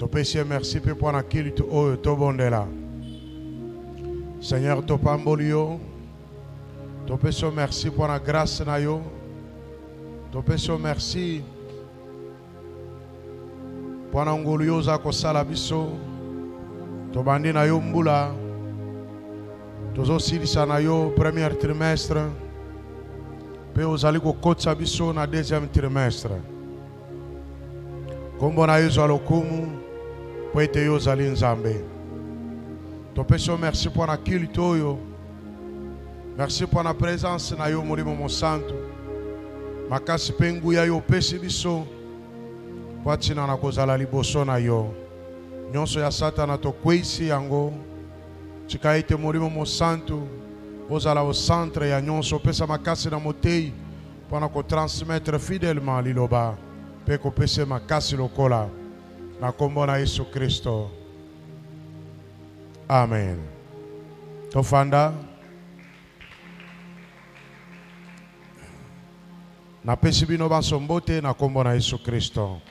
Topesi merci pour la kilt o tobondela. Seigneur topambolio. Topesi merci pour la grâce na yo. Topesi merci pour la ngolio za kosala biso. Tobandi na yo mbula. Tozo silisa na yo premier trimestre. Pe ozali kokotsa biso na deuxième trimestre. Kombo na yo zalokumu. Po ete yo zali nzambe. Topesi merci pour la culte oyo. Merci pour la présence na yo molimo mo santo. Makasi pengu ya yo pesi biso. Po atina na kozala liboso na yo. Nyonso ya satana to kwesi yango. Chika ete molimo mo santo. Ozala au centre ya nyonso pesa makasi na motei. Po na ko transmettre fidèlement liloba. Pe ko pese makasi lokola. Na kombo na Yesu Kristo. Amen. Tofanda. Na pesi bino basombote na kombo na Yesu Kristo.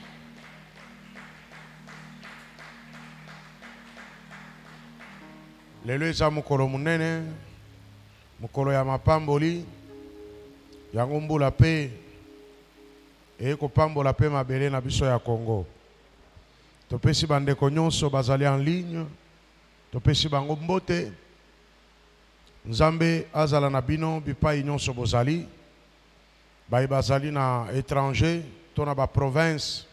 Lelo eza mukolo munene. Mukolo ya mapamboli. Yango mbula pe. Eko pambola pe mabele na biso ya Congo. Topesi bandeko nyonso bazali en ligne. Topesi bango mbote. Nzambe azala na bino bipai nyonso bozali. Bai bazali na étranger, tona ba province.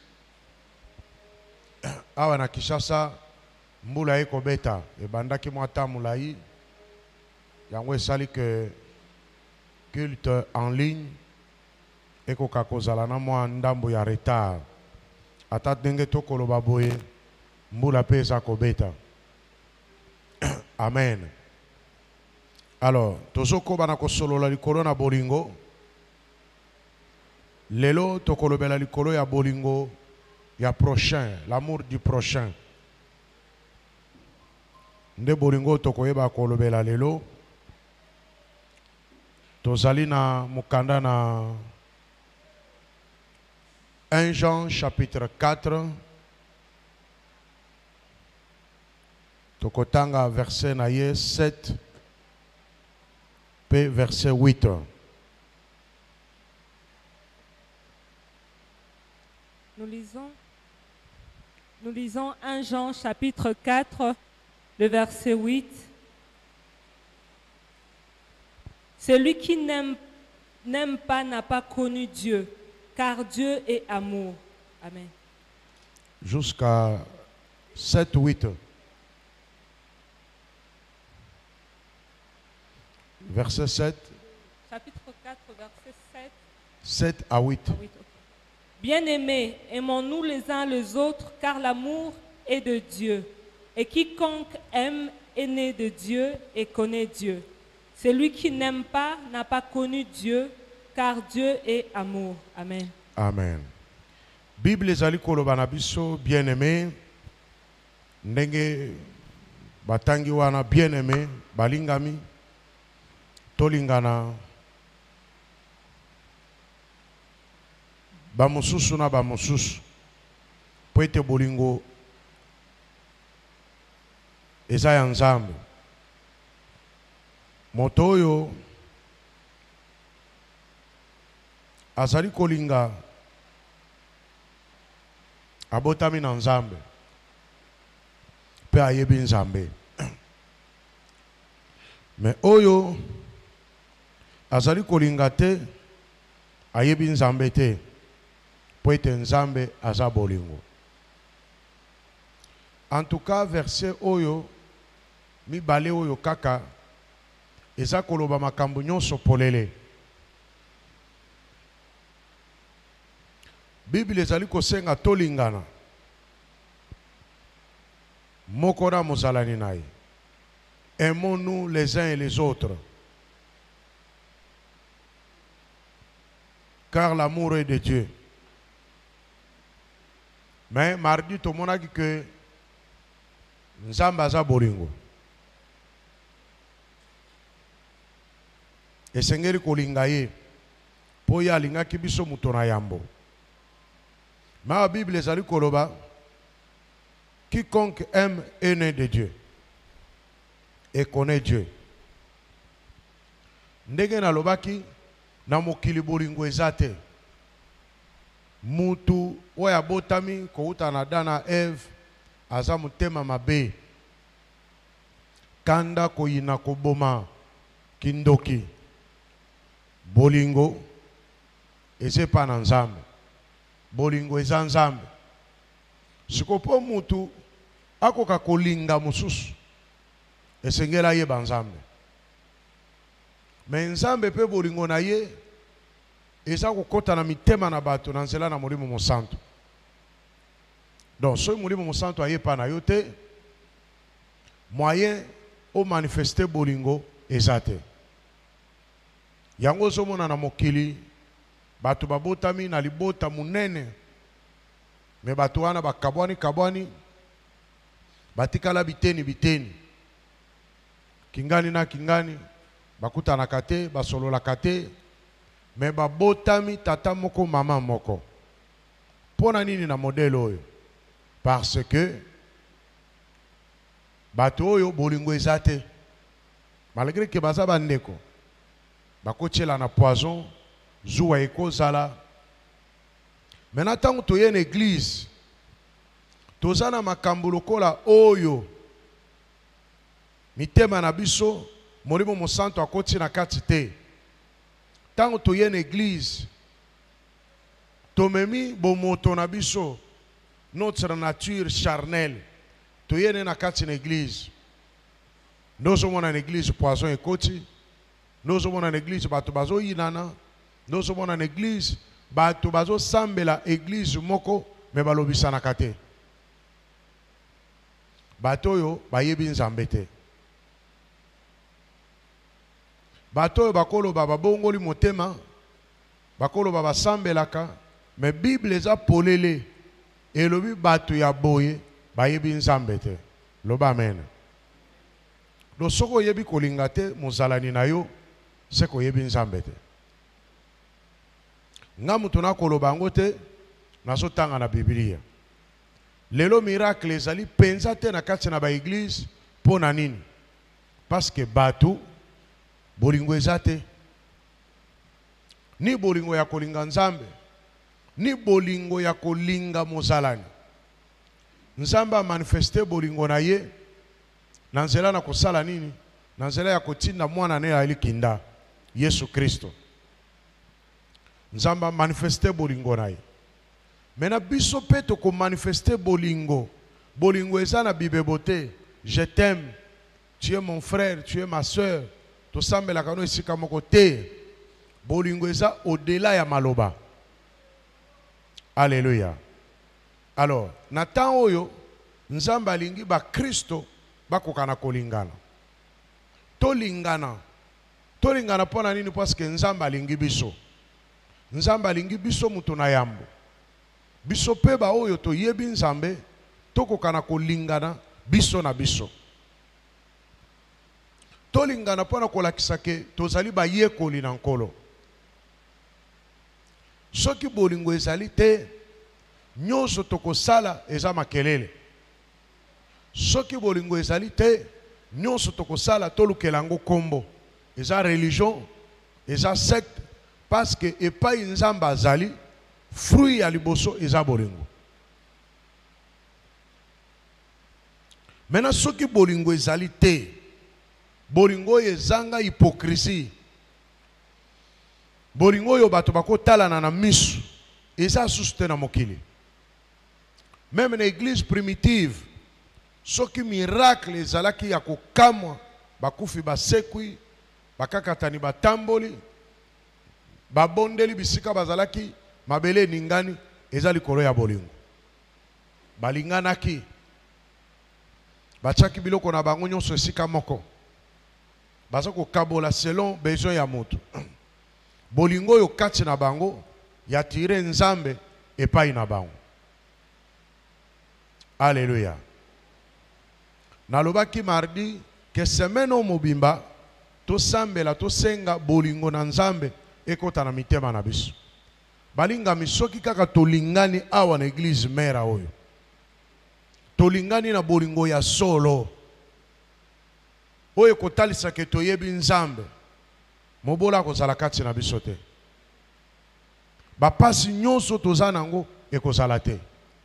Awa na Kinshasa mbula eko beta ebandaki mwata mulai. Yango esali que culte en ligne eko kakozala na mwa ndambo ya retard. Ata denge tokoloba boye mbula pe eza kobeta. Amen. Alors, tozokoba na kosolola likolo na bolingo. Lelo tokolobela likolo ya bolingo ya prochain, l'amour du prochain. Nde bolingo tokoyeba kolobela lelo. Tozali na mukanda na 1 Jean chapitre 4. Tokotanga verset na ye 7 p verset 8. Nous lisons 1 Jean chapitre 4, le verset 8. Celui qui n'aime pas n'a pas connu Dieu, car Dieu est amour. Amen. Jusqu'à 7, 8. Verset 7. Chapitre 4, verset 7. 7 à 8. Bien-aimés, aimons-nous les uns les autres, car l'amour est de Dieu. Et quiconque aime est né de Dieu et connaît Dieu. Celui qui n'aime pas n'a pas connu Dieu, car Dieu est amour. Amen. Amen. Bible ezali koloba na biso bien-aimé. Ndenge batangi wana bien-aimé, balingami, tolingana. Bamususu na bamususu. Po ete bolingo eza ya Nzambe. Moto oyo azali kolinga abotami na Nzambe pe ayebi Nzambe. Me oyo azali kolinga te ayebi Nzambe te po ete Nzambe aza bolingo. En tout cas verset oyo mibale oyo kaka eza koloba makambo nyonso polele. Bible ezali kosenga tolingana moko na mozalani na ye. Aimons-nous les uns et les autres, car l'amour est de Dieu. Mais mardi tomonaki que Nzambe aza bolingo. Esengeli kolinga ye po ye alingaki biso muto na yambo. Ma Bible ezali koloba Quiconque aime est né de Dieu et connaît Dieu. Ndenge na lobaki na mokili bolingo ezate. Mutu oya botami kouta na dana Eve aza mutema mabe. Kanda koyina koboma kindoki. Bolingo ezepa na nzambe. Bolingo eza nzambe. Sikopo mutu akoka kolinga mususu esengela ye banzambe. Mais nzambe pe bolingo na ye eza kokota na mitema na bato na nzela na molimo mosantu. Donc so molimo mosantu ayepa na yo te, moyen o manifester bolingo ezate. Yango zomona na mokili bato babotami na libota munene, me bato wana bakabwani batikala biteni kingani na kingani bakutana kate basolola kate, me babotami tata moko mama moko. Pona nini na modele oyo? Parce que bato oyo bolingo ezate, malgré que baza bandeko bakotiela na poison zuwa ekozala. Maintenant tango toye na église tozana makambo lokola oyo mitema na biso molimo mosantu akoti na kati te. Tango toye na église tomemi bomoto na biso, notre nature charnelle toye na kati na église. Nozo mona na église poison ekoti, nozo mona na église bato bazo yinana, nozo mona na église bato bazo sambela église moko me balobisana kate. Bato yo bayebi nzambe te. Bato yo bakolo baba bongoli motema, bakolo baba sambelaka, me Bible eza polele elobi bato ya boye bayebi nzambe te. Loba amen. Do soko yebi kolinga te mozalani na yo seko yebi nzambe te. Nga mutu na koloba ngo te naso tanga na Biblia. Lelo miracle ezali penza te na kati na ba église pona nini? Parce que bato bolingo ezate. Ni bolingo ya kolinga nzambe, ni bolingo ya kolinga mozalani. Nzamba manifeste bolingo na ye na nzela na kosala nini? Na nzela ya kotinda mwana ne ali kinda Yesu Kristo. Nzamba manifeste bolingo na ye. Mena biso peto ko manifeste bolingo. Bolingo eza na bibebote. Je t'aime. Tu es mon frère, tu es ma soeur. To sambela kano esika moko te. Bolingo eza au-delà ya maloba. Alléluia. Alors, na temps oyo nzamba lingi ba Kristo bakokana kolingana. Tolingana pona nini? Parce que nzamba lingi biso. Nzamba lingi biso mutu na yambo. Biso pe ba oyo to yebi nzambe tokokana kolingana biso na biso. Tolingana pona kolakisa ke tozali ba yekoli na nkolo. Soki bolingo ezali te, nyonso tokosala eza makelele. Soki bolingo ezali te, nyonso tokosala tolukela ngo kombo. Eza religion, eza secte, parce que epai nzamba azali, fruit ya liboso eza bolingo. Maintenant soki bolingo ezali te, bolingo ezanga hypocrisie. Bolingo yo bato bakotala na misu, eza suste na mokili. Même na église primitive, soki miracle ezalaki ya kokamwa, bakufi basekwi, bakakatani batamboli, babondeli bisika bazalaki, mabele ningani, ezali kolo ya bolingo. Balinganaki, bachaki biloko na bango nyonso esika moko. Bazako kabola selon besoin ya moto. Bolingo yo kati na bango, ya tire nzambe epai na bango. Alléluia. Nalobaki mardi, que semaine o mobimba, to sambela, to senga bolingo na nzambe, ekota na mitema na biso. Balinga misoki kaka tolingani awa na église mera oyo. tolingani na bolingo ya solo oyo kotalisa ke toyebi nzambe mobola kozala kati na biso te bapasi nyonso toza nango ekozala te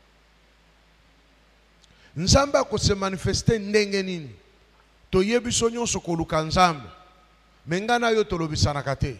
nzambe akose manifeste ndenge nini toyebi so nyonso koluka nzambe me nga na yo tolobisanaka te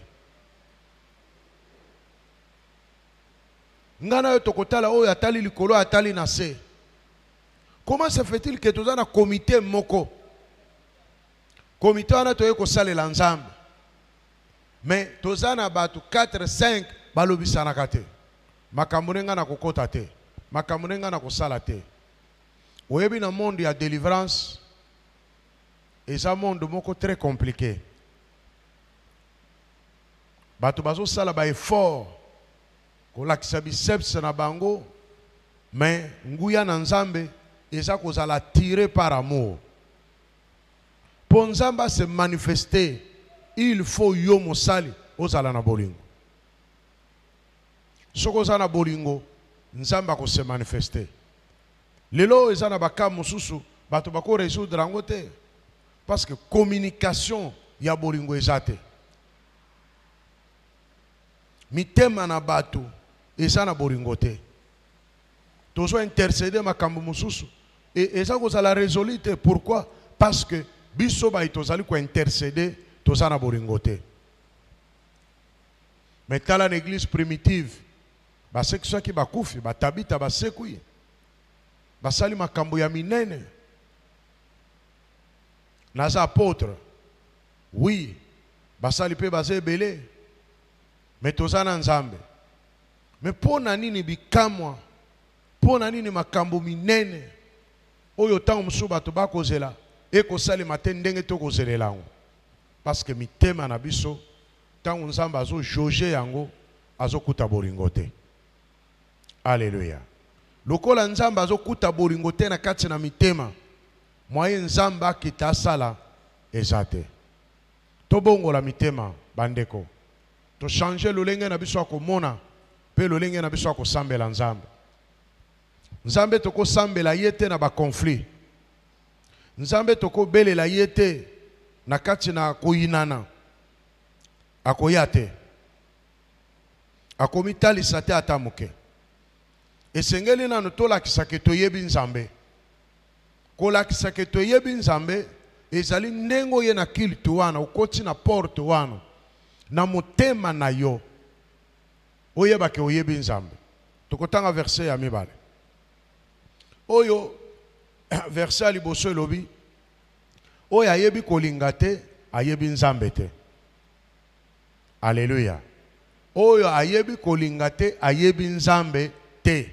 nga na yo tokotala oyo atali likolo atali na se. Comment se fait-il que toza na comité moko comité wana toye kosalela nzambe mais toza na bato 4-5 balobisanaka te makambo nenga na kokota te makambo nenga na kosala te. Oyebi na monde ya délivrance eza monde moko très compliqué bato bazosala ba effort kolakisa biceps na bango mais nguya na nzambe eza kozala tiré par amour. Pour nzamba se manifester, il faut yo mosali ozala na bolingo. Soko oza na bolingo, nzamba ko se manifester. Lelo eza na baka mosusu, bato bako résoudre yango te. Parce que communication ya bolingo eza te. Mitema na bato eza na bolingo te. Tozo intercéder makambo mosusu. Et ça vous allez résolute. Pourquoi? Parce que biso ba itozali ko intercéder toza na bolingote. Mais dans l'église primitive, ba sekso ki bakufi, ba tabita ba sekui. Ba sali makambo ya minene. Naza apôtre. Oui, ba sali pe ba zebele. Mais toza na nzambe. Mais pona nini bikamwa? Pona nini makambo minene? Oyo tango musu bato bakozela ekosali matin ndenge to kozelela yango parce que mitema na biso tango nzamba azo jauger yango azokuta bolingo te. Alléluia. Lokola nzamba azokuta bolingo te na kati na mitema moye nzamba akita sala eza te. Tobongola mitema bandeko to changer lolenge na biso akomona pe lolenge na biso akosambela nzambe. Nzambe toko sambela yete na ba conflit. Nzambe toko belela yete na kati na koyinana. Akoyate. Akomitalisa te atamuke. Esengeli na nutola kisake toyebi nzambe. Kola kisake toyebi nzambe ezali ndengo ye na kiltu wana ukoti na porte wana na motema na yo. Oyeba ke oyebi nzambe. Tokotanga verset ya mibale. Oyo verset liboso elobi oyo ayebi kolinga te ayebi nzambe te. Alléluia. Oyo ayebi kolinga te ayebi nzambe te.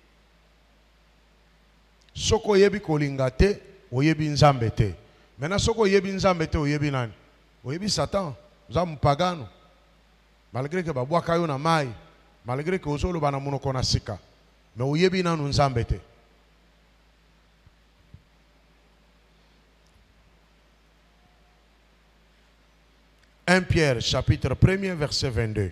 Soko oyebi kolinga te oyebi nzambe te. Maintenant soko oyebi nzambe te oyebi nani? Oyebi Satan, za mpagano. Malgré que babwaka yo na mai, malgré que ozoloba na monoko na sika, mais oyebi nanu nzambe te. 1 Pierre chapitre 1er verset 22.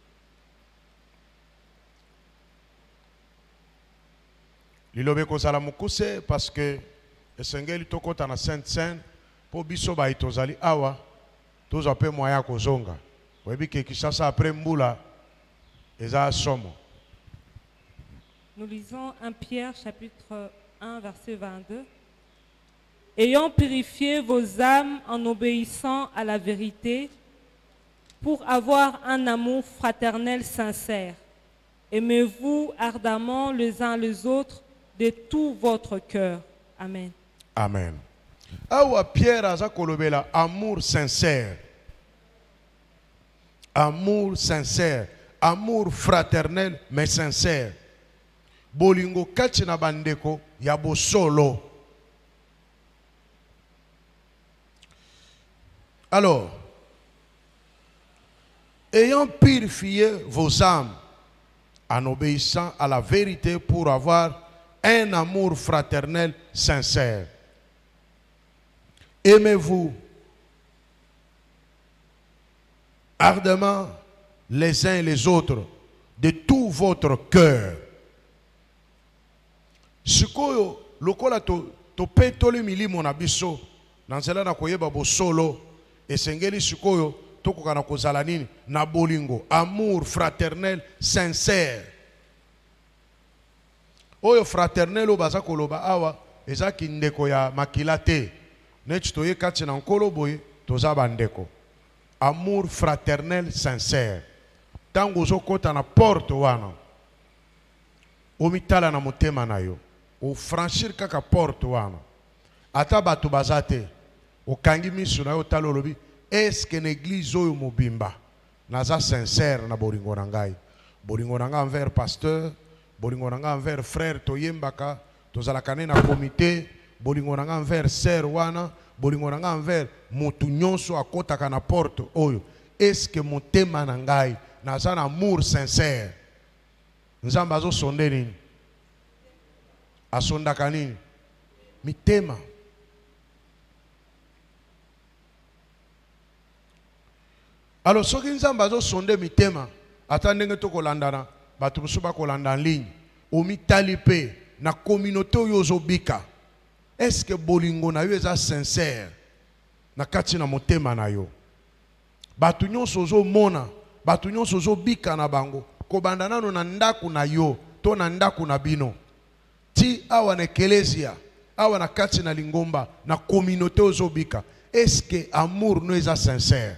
Lilobe kozala mukuse parce que esengeli tokota na Sainte Seine po biso ba itozali awa toza pe moya kozonga. Webi ke Kinshasa après mbula eza somo. Nous lisons 1 Pierre chapitre 1 verset 22. Ayant purifié vos âmes en obéissant à la vérité, pour avoir un amour fraternel sincère. Aimez-vous ardemment les uns les autres de tout votre cœur. Amen. Amen. Awa Pierre aza kolobela amour sincère. Amour sincère. Amour fraternel mais sincère. Bolingo kati na bandeko ya bosolo. Alors, ayant purifié vos âmes en obéissant à la vérité pour avoir un amour fraternel sincère. Aimez-vous ardemment les uns et les autres de tout votre cœur. Sikoyo lokola to petole milimo na biso na nzela na koyeba bosolo esengeli sikoyo tokoka na kozala nini na bolingo, amour fraternel sincère. Oyo fraternel o baza koloba awa ezaki ndeko ya makila te, neti toye kati na nkolo boye toza bandeko. Amour fraternel sincère. Tango ozokota na porte wana omitala na motema na yo, o franchir kaka porte wana, ata bato baza te, okangi miso na yo tala olobi eske na église oyo mobimba naza sincère na bolingo na ngai. Bolingo na ngai envers pasteur, bolingo na ngai envers frère toyembaka tozalaka ne na comité, bolingo na ngai envers sœur wana, bolingo na ngai envers motu nyonso akotaka na porte oyo. Eske motema na ngai naza na amour sincère? Nzambe azosonde nini? Asondaka nini? Mitema. Alors soki Nzambe azosonde mitema, ata ndenge tokolandana bato mosusu bakolanda en ligne, omitali pe na communauté oyo ozobika, eske bolingo na yo eza sincère na kati na motema na yo? Bato nyonso ozomona, bato nyonso ozobika na bango, kobanda nano na ndaku na yo to na ndaku na bino, ti awa na eklesia, awa na kati na lingomba, na communauté ozobika, eske amour no eza sincère?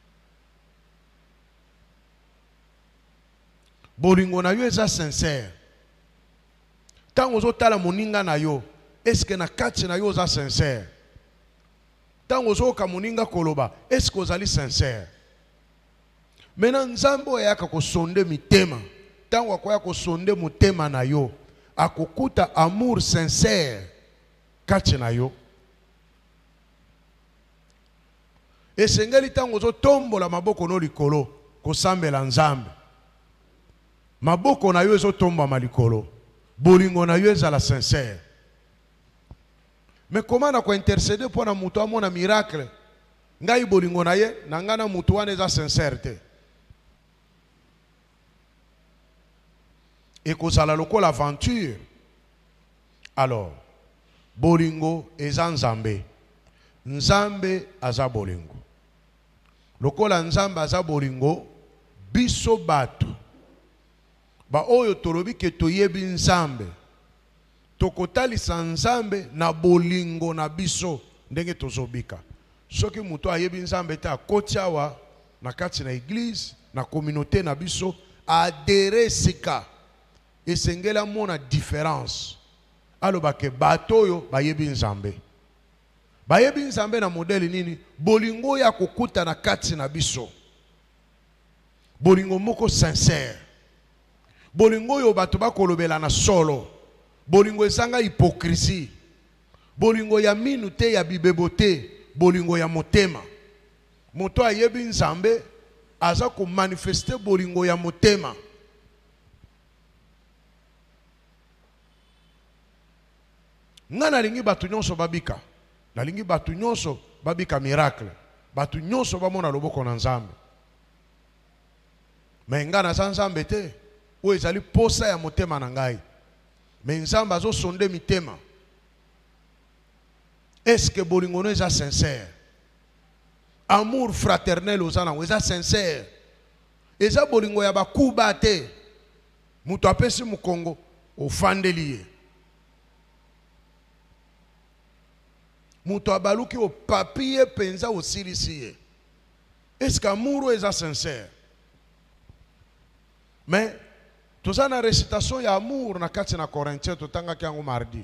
Bolingo na yo eza sincère? Tango ozotala moninga na yo, eske na kati na yo oza sincère? Tango ozoka moninga koloba, eske ozali sincère? Mena Nzambe oyaka kosonde mitema. Tango akoya kosonde motema na yo, akokuta amour sincère kati na yo. Esengeli tango ozotombola maboko no likolo kosambela Nzambe, maboko na yo ezotombama likolo, bolingo na yo ezala sincère. Mais comment na ko intercéder pour na mutu amona miracle, ngai bolingo na ye na ngana mutu wana eza sincère te? Ekozala lokola aventure. Alors bolingo eza Nzambe, Nzambe aza bolingo. Lokola Nzambe aza bolingo, biso bato ba oyo tolobi ke toyebi Nzambe, tokotalisa Nzambe na bolingo na biso ndenge tozobika. Soki mutu ayebi Nzambe te akoti awa na kati na église, na communauté na biso, adere sika, esengela mona différence. Aloba ke bato oyo bayebi Nzambe. Bayebi Nzambe na modeli nini? Bolingo ya kokuta na kati na biso, bolingo moko sincère. Bolingo yo bato bakolobela na solo, bolingo esanga hypocrisie, bolingo ya minu te ya bibebo te, bolingo ya motema. Moto ayebi Nzambe aza ko manifester bolingo ya motema. Nga nalingi bato nyonso babika, nalingi bato nyonso babika miracle, bato nyonso bamona loboko na Nzambe. Mais nga na Nzambe te, o ezali posa ya motema na ngai. Mais Nzambe azosonde mitema. Est-ce que bolingo no eza sincère? Amour fraternel ozana eza sincère? Eza bolingo ya bakuba te, mutu apesi mukongo ofandeli ye, mutu abaluki o papier penza osilisi ye. Est-ce que amour eza sincère? Mais toza na récitation ya amour na kati na Corinthiens totangaki yango mardi.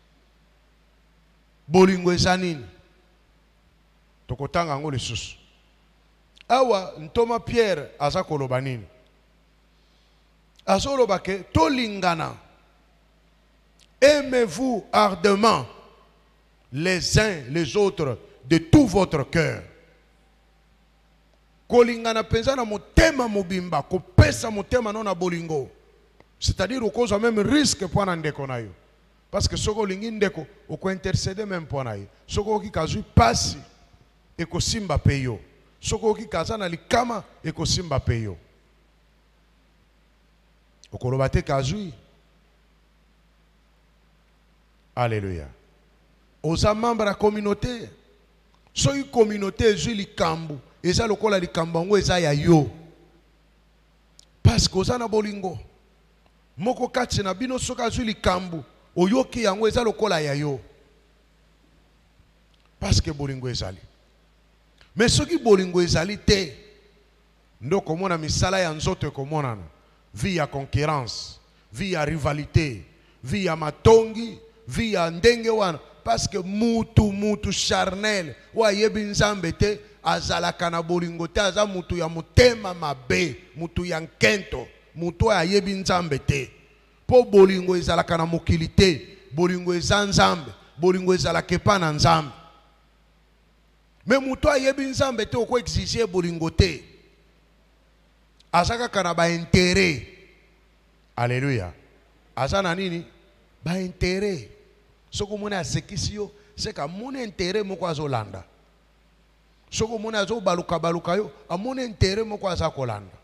Bolingo eza nini? Tokotanga yango lisusu. Awa ntoma Pierre aza koloba nini? Azoloba ke tolingana. Aimez-vous ardemment les uns les autres de tout votre cœur. Kolingana penza na motema mobimba, kopesa motema no na bolingo. C'est-à-dire okozwa même risque pour na ndeko na yo. Parce que soko lingi ndeko oko intercéder même pour na yo. Soko ki kazui pasi eko simba peyo. Soko ki kaza na likama eko simba peyo. Okoloba te kazui. Alléluia. Aux membres de la communauté. Soki communauté ezwi likambo, eza lokola likambo yango eza ya yo. Parce que oza na bolingo. Moko kati na bino soki azwi likambo, oyoki yango eza lokola ya yo. Parce que bolingo ezali. Mais soki bolingo ezali te, ndo komona misala ya nzoto ekomonana. Vie ya concurrence, vie ya rivalité, vie ya matongi, vie ya ndenge wana. Parce que mutu charnel wa yebi nzambe te azalaka na bolingo te aza mutu ya mutema mabe, mutu ya nkento, mutu ya yebi nzambe te. Po bolingo ezalaka na mokili te, bolingo eza nzambe, bolingo ezalaka epa na nzambe. Mais mutu ya yebi nzambe te oko exiger bolingo te. Azaka kana ba intérêt. Alléluia. Aza na nini? Ba intérêt. Soko mona asekisi yo, c'est ka mon intérêt moko azolanda. Soko mona azo baluka yo, a mon intérêt moko azakolanda.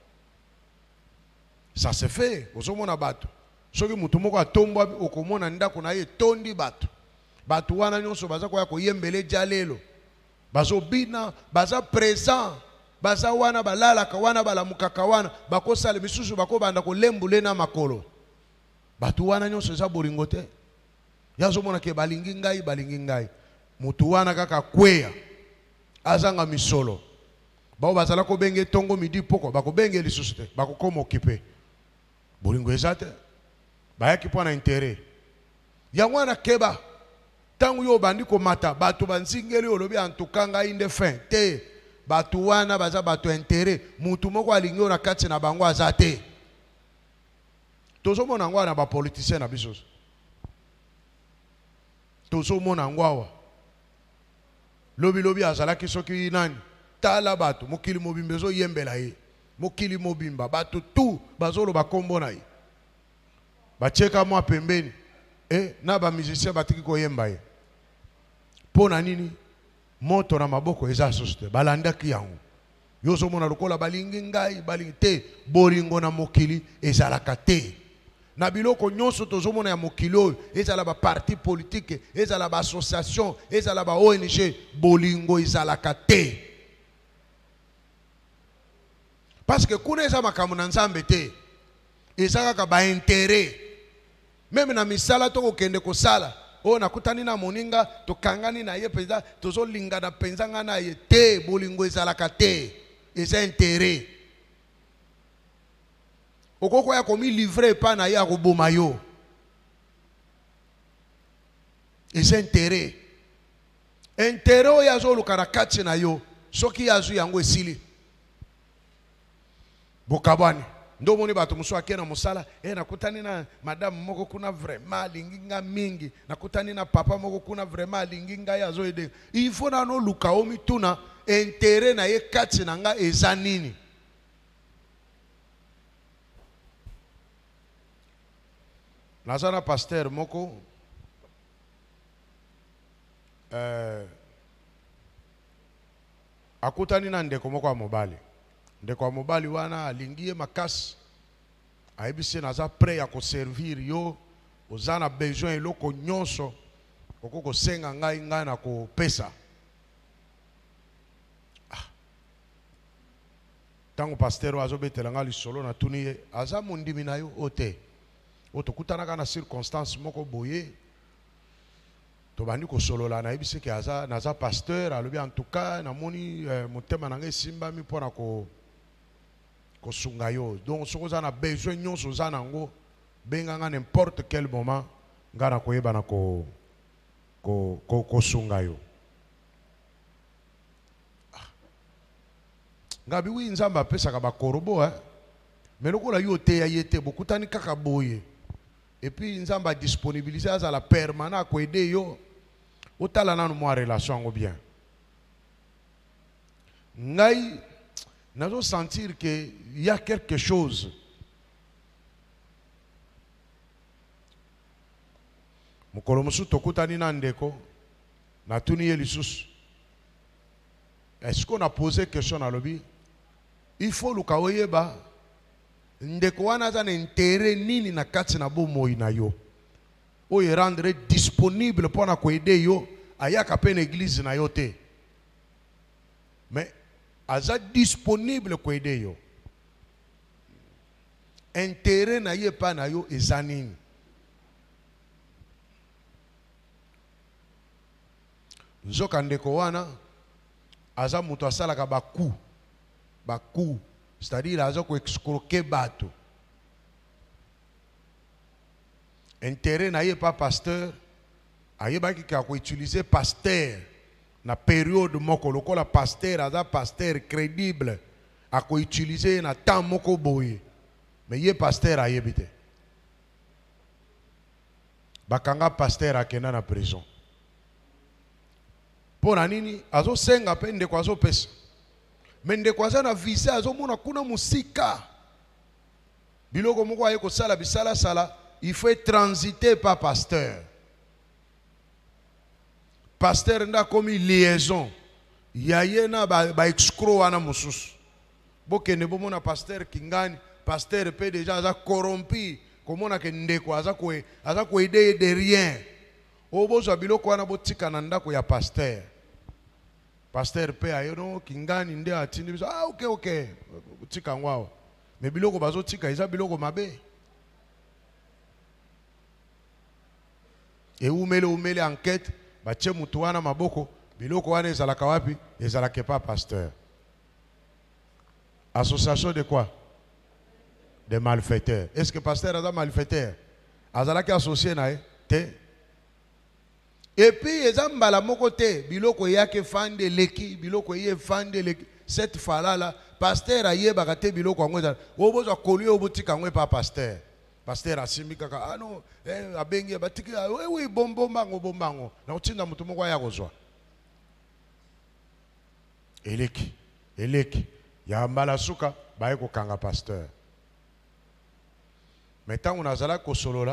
Ça se fait, ozo mona bato. Soki mutu moko atomba okomona ndako na ye tondi bato. Bato wana nyonso baza koya koyembele jalelo. Bazo bina, baza présent. Baza wana balalaka wana balamukaka wana, bakosala misusu bakobanda kolembule na makolo. Bato wana nyonso eza bolingo te. Yazo mona ke balingi ngai. Mutu wana kaka kweya. Azanga misolo. Bao bazala ko benge tongo midi poko. Bako benge lisusu te. Bako komo okipe. Bolingo ezate. Bayaki po na intérêt. Yangwana keba. Tangu yo bandi ko mata. Batu banzingeli olobi antukanga inde fin. Te. Batu wana baza batu intérêt. Mutu moko alingi na kati na bango azate. Tozo mona ngwana ba politicien na bisos. Tozo mona ngwawa. Lobi azalaki soki nani. Tala batu. Mokili mobimba zo yembela ye. Mokili mobimba. Batu tu. Bazolo bakombo na ye. Bacheka mwa pembeni. Na ba musicien batiki ko yemba ye. Pona nini? Moto na maboko eza soste. Balandaki yango. Yozo mona lokola balingi ngai. Balingi te. Bolingo na mokili ezalaka te. Na biloko nyonso tozomona ya mokili oyo ezala ba parti politique, ezala ba association, ezala ba ONG, bolingo ezalaka te. Parce que kuna eza makambo na nzambe te. Ezaka ka ba intérêt. Même na misala to kokende kosala, o nakutani na moninga to kangani na ye penza, tozo linga na penza ngana ye te, bolingo ezalaka te. Eza intérêt. Okoko ya komi livrer pa na ya koboma yo. Eza intérêt. Intérêt oyo azoluka na kati na yo, soki azu yango esili. Bokabwani. Ndo moni bato musu akena musala, nakutani na madame moko kuna vraiment linginga mingi, nakutani na papa moko kuna vraiment linginga ya zo ede. Il faut na no luka omi tuna intérêt na ye kati na nga eza nini. Nazana pasteur moko akutani na ndeko moko wa mobali. Ndeko wa mobali wana alingie makasi. Aibisi naza prêt ya ko servir yo. Ozana besoin eloko nyonso. Okoko senga ngai na ko pesa. Tango pasteur wazo betelanga lisolo na tuni aza mondimi na yo ote. Otokutanaka na circonstance moko boye. Tobandi ko solola na ibisi ke aza naza pasteur alobi en tout cas na moni motema nanga simba mi pona ko sunga yo. Donc soko za na besoin nyonso za nango benganga n'importe quel moment ngana koyeba na ko sunga yo. Ngabi wi nzamba pesa ka ba korobo mais lokola yo te ya yete bokutani kaka boye. Et puis nzamba disponibiliser à la permanent ko aider yo otala nanu mo relation ngo bien. Ngai nazo sentir que il y a quelque chose. Mukolo musu tokutani na ndeko na tuni ye lisusu. Est-ce qu'on a posé question à l'obi? Il faut luka oyeba ndeko wana za na intérêt nini na kati na bomoi na yo. oyo rendre disponible pour na aider yo ayaka pe na église na yo te. Mais aza disponible pour aider yo. Intérêt na ye pa na yo ezanini. Nzoka ndeko wana aza mutu asalaka baku. Baku, c'est-à-dire aza ko escroquer bato. Intérêt na ye pas pasteur, ayebaki ka ko utiliser pasteur na période moko lokola pasteur aza pasteur crédible a ko utiliser na temps moko boye. Mais ye pasteur ayebite. Bakanga pasteur akenda na prison. Pona nini azo senga pe ndeko azo pesa. Mais ndeko aza na visa azo mona kuna musika. Biloko moko aye ko sala bisala sala. Il faut transiter par pasteur. Pasteur n'a commis liaison. Yayena ba excro ana musus. Boke ne bomo na pasteur kingani, pasteur pe déjà aza corrompu. Comment on a que ndeko aza ko aider de rien. Obozo biloko ana botika na ndako ya pasteur. Pasteur pe ayono kingani nde atindi biso. Ah ok. Botika ngwao. Mais biloko bazo tika eza biloko mabe. Et umele enquête, bache mutu wana maboko, biloko wana ezalaka wapi, ezalaka pas pasteur. Association de quoi? De malfaiteurs. Est-ce que pasteur a malfaiteur? Azalaki associé na te. Et puis ezambala moko te, biloko yake fande leki, biloko ye fande leki. Cette fois là, pasteur aye bakate biloko ngwe. Obozo koli obutika ngwe pas pasteur. Pasteur asimika ka ano abengi batiki oui bombango na utinda mutu moko ya kozwa eleki ya mbala suka baye ko kanga pasteur. Maintenant on azala ko solola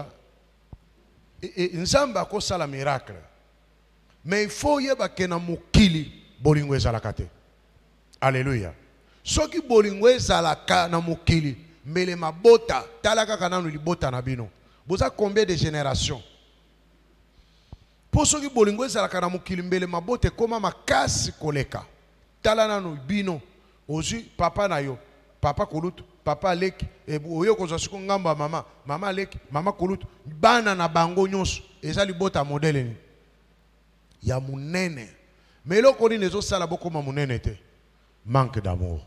nzamba ko sala miracle. Mais il faut yeba kena mukili bolingo ezalaka te. Alléluia. Soki bolingo ezalaka na mukili mbele mabota talaka kananu libota na bino. Boza combien de générations? Pour ceux qui bolingo ezalaka na mukili mbele mabote koma makasi koleka. Tala nanu bino ozu papa na yo, papa kolutu, papa leki e oyo kozwa siku ngamba mama leki, mama kolutu, bana na bango nyonso ezali bota modele ni ya munene. Mais eloko nini ezosala bokoma munene te? Manque d'amour.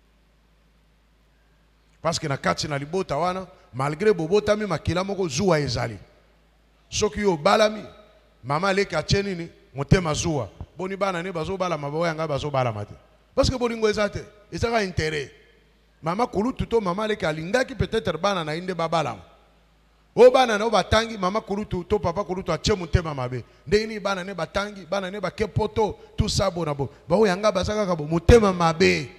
Parce que na kati na libota wana malgré bobota mi makila moko zuwa ezali. Soki yo balami mama leki acheni ni motema zuwa. Boni bana ne bazo bala maboya nga bazo bala mate. Parce que bolingo ezate, ezaka intérêt. Mama kulutu to mama leki alingaki peut-être bana na inde babala. O bana na batangi mama kulutu to papa kulutu ache motema mabe. Ndeni bana ne batangi, bana ne bakepoto tout ça bonabo. Ba o yanga basaka ka bo motema mabe.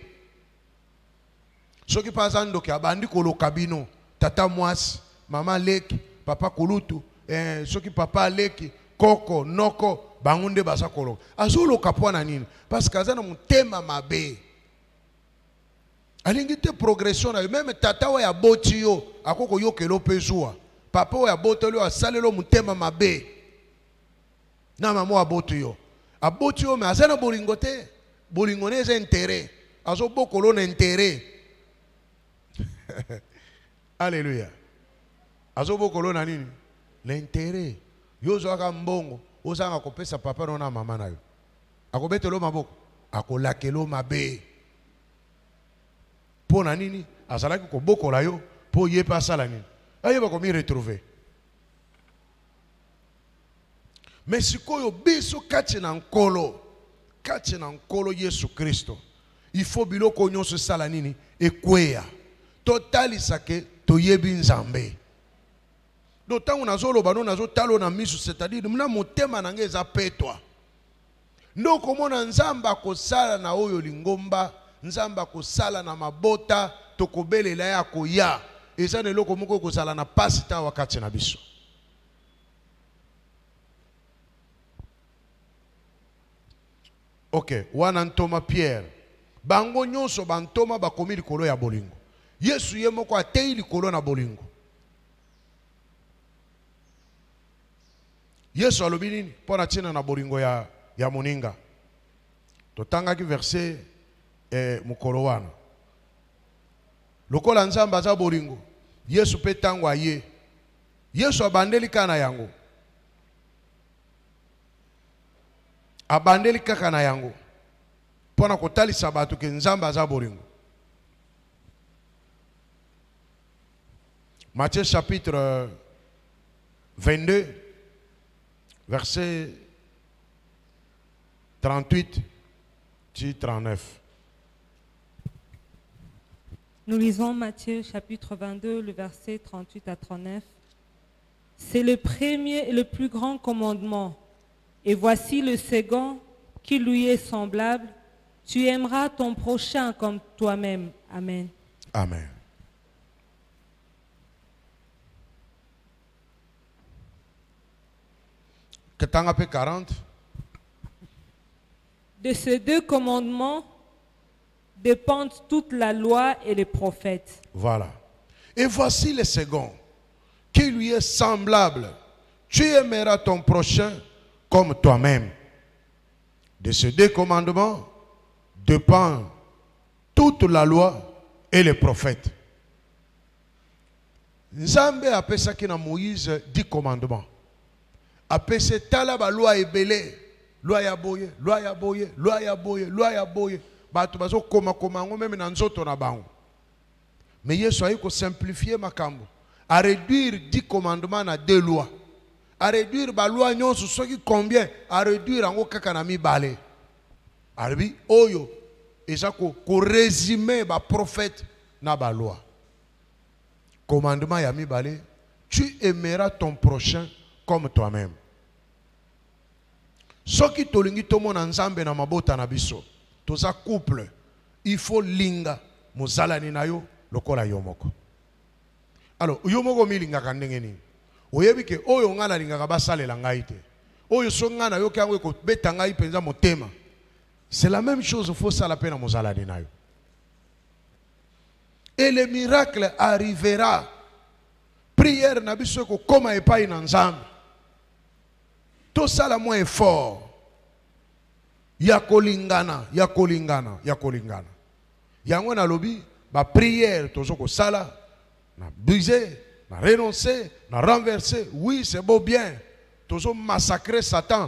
Soki pasando ki abandi koloka bino tata mwasi mama leki papa kulutu soki papa leki koko noko bangunde basa koloka azolo kapwana nini parce que azana mutema mabe alingi te progression na même tata wa ya boti yo akoko yokelo pezua papa wa ya botelo asalelo mutema mabe na mama wa boti yo aboti yo me azana bolingo te bolingo ne za intérêt azo bokolo na intérêt. Alléluia. Azobo kolona nini? L'intérêt. Yozo aka mbongo, osanga kopesa papa na mama na yo. Akobetelo maboko, akolakelo mabe. Pona nini? Azalaki ko bokola yo, po ye pa sala nini? Aye ba komi retrouver. Mais sikoyo biso kati na nkolo Yesu Kristo. Il faut biloko nyonso sala nini? Ekwea. Totali sake toyebi nzambe. Dotango nazolo bano nazotalo na misu, c'est-à-dire mna motema nange za petwa. Ndo komona nzamba kosala na oyo lingomba, nzamba kosala na mabota, tokobelela ya koya. Eza neloko moko kosala na pasita wakati na biso. Ok, wana ntoma Pierre. Bango nyonso bantoma bakomi likolo ya bolingo. Yesu ye moko atei likolo na bolingo. Yesu alobi nini pona tina na bolingo ya moninga. Totanga ki verset mukolo wana. Lokola nzamba za bolingo. Yesu pe tango aye. Yesu abandeli kana yango. Abandeli kaka na yango. Pona kotalisa batu ke nzamba za bolingo. Matthieu chapitre 22, verset 38 39. Nous lisons Matthieu chapitre 22, le verset 38 à 39. C'est le premier et le plus grand commandement. Et voici le second qui lui est semblable. Tu aimeras ton prochain comme toi-même. Amen. Amen. Ketanga pe 40. De ces deux commandements dépendent toute la loi et les prophètes. Voilà. Et voici le second qui lui est semblable. Tu aimeras ton prochain comme toi-même. De ces deux commandements dépend toute la loi et les prophètes. Nzambe apesa ki na Moïse 10 commandements. Apesa tala ba loi ebele, loi ya boye, loi ya boye, loi ya boye, loi ya boye. Bato bazo koma ngo meme na nzoto na bango. Mais Yesu ayi ko simplifier makambo. A réduire 10 commandements na 2 lois. A réduire ba loi nyonso soki combien? A réduire ango kaka na mibale. Arbi oyo eza ko résumer ba prophète na ba loi. Commandement ya mibale, tu aimeras ton prochain comme toi-même. Soki tolingi tomona nzambe na mabota na biso, toza couple, il faut linga mozalani na yo lokola yo moko. Alors, yo moko milingaka ndenge nini? Oyebi ke oyo nga na lingaka basalela ngai te. Oyo so nga na yo ke yango ko beta ngai penza motema. C'est la même chose, il faut ça la peine à mozalani na yo. Et le miracle arrivera. Prière na biso ko koma epai na nzambe. Tout ça la moins fort. Ya kolingana, ya kolingana, ya kolingana. Yango na lobi ba prière tozo ko sala na briser, na renoncer, na renverser. Oui, c'est beau bien. Tozo massacrer Satan.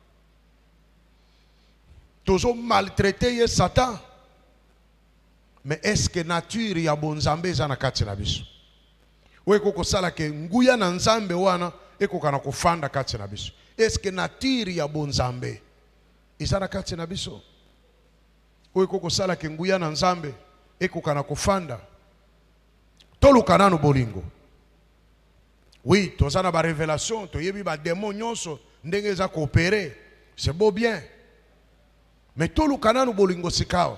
Tozo maltraiter Satan. Mais est-ce que nature ya bonzambe za na kati na biso? We koko sala ke nguya na nzambe wana eko kana kufanda kati na biso. Est-ce que nature ya bonzambe isa na kati na biso? We koko sala ke nguya na nzambe eko kana kufanda. Toluka nanu bolingo. Oui, toza na ba révélation, toyebi ba démon nyonso ndenge za coopérer. C'est beau bien. Mais toluka nanu bolingo sikawa.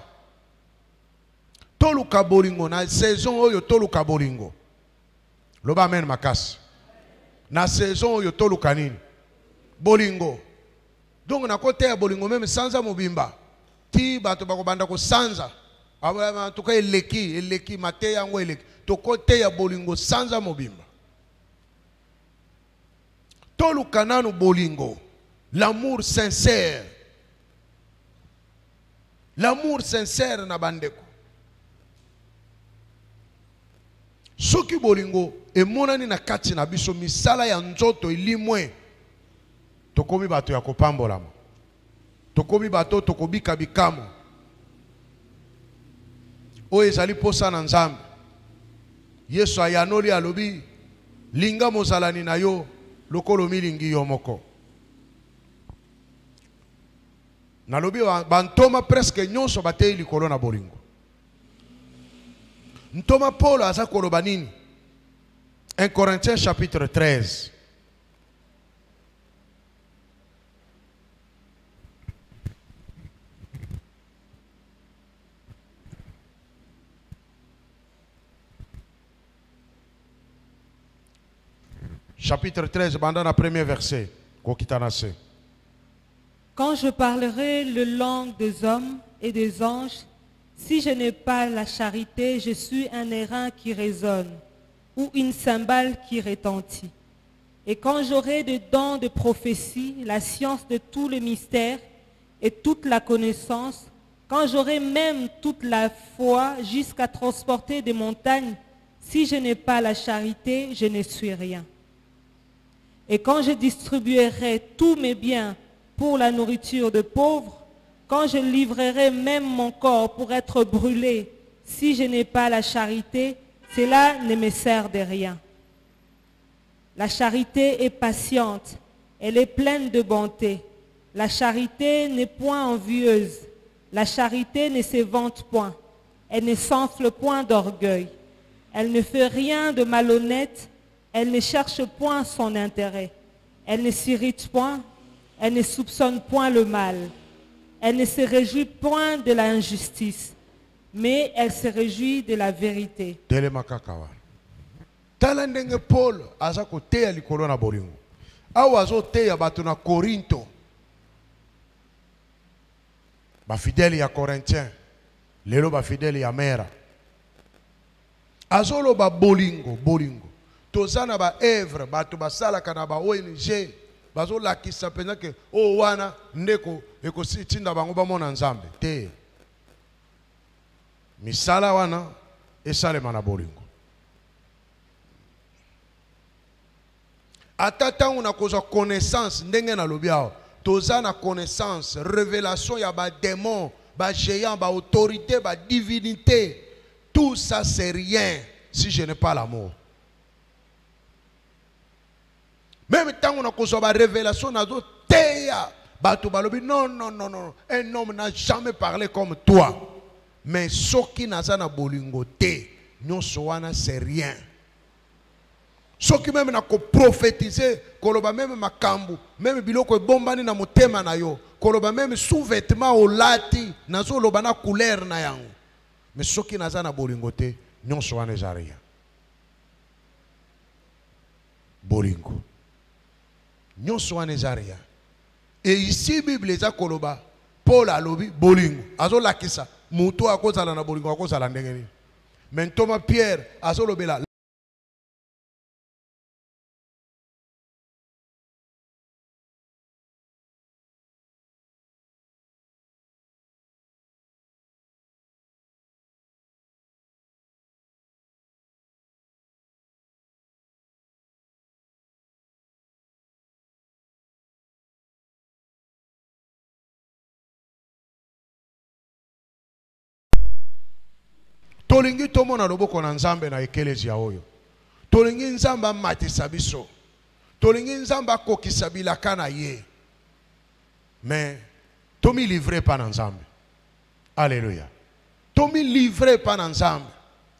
Toluka bolingo na saison oyo toluka bolingo. Loba amen makasi. Na saison oyo toluka nini? Bolingo. Donc na kote ya bolingo même sanza mobimba. Ti bato bako banda ko sanza. En tout cas eleki mate yango eleki. To kote ya bolingo sanza mobimba. Toluka nanu bolingo. L'amour sincère. L'amour sincère na bandeko. Soki bolingo emonani na kati na biso misala ya nzoto ilimwe tokomi bato ya kopambolama. Tokomi bato tokobika bikamo. Oyo ezali posa na nzambe. Yesu ayanoli alobi linga mozalani na yo lokolo milingi yo moko. Nalobi bantoma presque nyonso batei likolo na bolingo. Ntoma Paul aza koloba nini? 1 Corinthiens chapitre 13. Chapitre 13, pendant le premier verset. Quand je parlerai le langue des hommes et des anges, si je n'ai pas la charité, je suis un airain qui résonne ou une cymbale qui retentit. Et quand j'aurai des dons de prophétie, la science de tous les mystères et toute la connaissance, quand j'aurai même toute la foi jusqu'à transporter des montagnes, si je n'ai pas la charité, je ne suis rien. Et quand je distribuerai tous mes biens pour la nourriture de pauvres, quand je livrerai même mon corps pour être brûlé, si je n'ai pas la charité, cela ne me sert de rien. La charité est patiente, elle est pleine de bonté. La charité n'est point envieuse. La charité ne se vante point. Elle ne s'enfle point d'orgueil. Elle ne fait rien de malhonnête. Elle ne cherche point son intérêt. Elle ne s'irrite point. Elle ne soupçonne point le mal. Elle ne se réjouit point de l'injustice, mais elle se réjouit de la vérité. Tala ndenge Paul aza koteya likolo na bolingo. Awa azoteya bato na Korinto. Ba fidèle ya Corinthien. Lelo ba fidèle ya Mera. Azolo ba bolingo. Tozana ba œuvre bato basalaka na ba ONG. Bazo lakisa penza ke o wana ndeko ekositinda bango bamona nzambe. Te. Misala wana esalema na bolingo. Atata on a cause connaissance ndenge na lobiao toza na connaissance révélation ya ba démon ba géant ba autorité ba divinité tout ça c'est rien si je n'ai pas l'amour. Même tant on a cause ba révélation na zo teya ba to balobi non un homme n'a jamais parlé comme toi mais soki naza na bolingo te nyonso wana c'est rien. Ce qui même n'a prophétisé, koloba même makambu, même biloko bombani na motema na yo, koloba même sous-vêtement au lati, nazo loba na couleur na yango. Mais ce qui naza na bolingo te, nyonso wana ezariya. Bolingo. Nyonso wana ezariya. Et ici Bible eza koloba, Paul alobi bolingo. Azo lakisa, muto akozala na bolingo akozala ndenge nini. Mais Thomas Pierre azo lobela tolingi tomona loboko na nzambe na ekelezia oyo. Tolingi nzamba matisa biso. Tolingi nzamba kokisa bilaka na ye. Mais tomi livré pa na nzambe. Alléluia. Tomi livré pa na nzambe.